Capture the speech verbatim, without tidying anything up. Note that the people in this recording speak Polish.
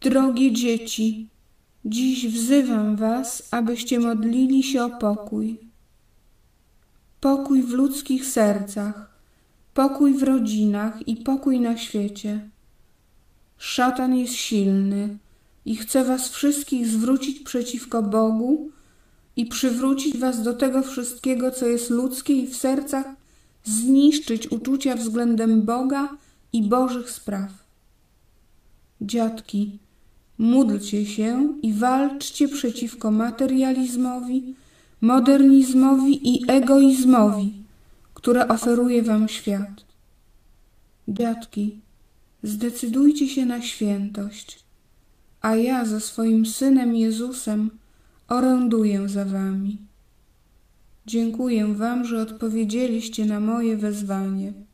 Drogie dzieci, dziś wzywam was, abyście modlili się o pokój. Pokój w ludzkich sercach, pokój w rodzinach i pokój na świecie. Szatan jest silny i chce was wszystkich zwrócić przeciwko Bogu i przywrócić was do tego wszystkiego, co jest ludzkie, i w sercach zniszczyć uczucia względem Boga i Bożych spraw. Dziadki, módlcie się i walczcie przeciwko materializmowi, modernizmowi i egoizmowi, które oferuje wam świat. Dziadki, zdecydujcie się na świętość, a ja ze swoim Synem Jezusem oręduję za wami. Dziękuję wam, że odpowiedzieliście na moje wezwanie.